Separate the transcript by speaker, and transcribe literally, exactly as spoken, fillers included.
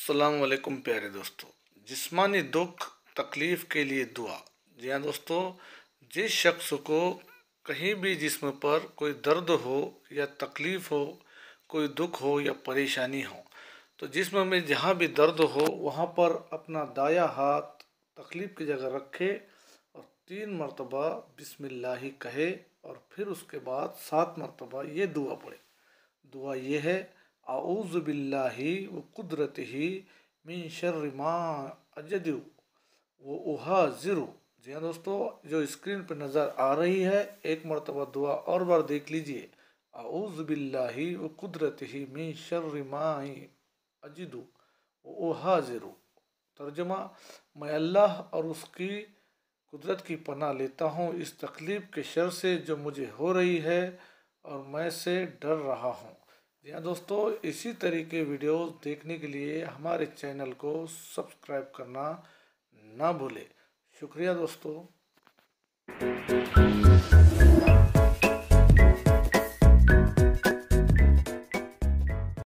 Speaker 1: अस्सलाम वालेकुम प्यारे दोस्तों। जिस्मानी दुख तकलीफ़ के लिए दुआ। जी हाँ दोस्तों, जिस शख्स को कहीं भी जिस्म पर कोई दर्द हो या तकलीफ़ हो, कोई दुख हो या परेशानी हो, तो जिस्म में जहाँ भी दर्द हो वहाँ पर अपना दाया हाथ तकलीफ़ की जगह रखे और तीन मरतबा बिस्मिल्लाही कहे और फिर उसके बाद सात मरतबा ये दुआ पढ़े। दुआ ये है, आऊज़ु बिल्लाहि व कुदरतिही मिन शर्रि मा अजदु व उहाज़िरु। जी हाँ दोस्तों, जो स्क्रीन पर नज़र आ रही है, एक मरतबा दुआ और बार देख लीजिए। आऊज़ु बिल्लाहि व कुदरतिही मिन शर्रि मा अजदु व उहाज़िरु। तर्जुमा, मैं अल्लाह और उसकी कुदरत की पनाह लेता हूँ इस तकलीफ़ के शर से जो मुझे हो रही है और मैं से डर रहा हूँ। जी हाँ दोस्तों, इसी तरह के वीडियोस देखने के लिए हमारे चैनल को सब्सक्राइब करना ना भूलें। शुक्रिया दोस्तों।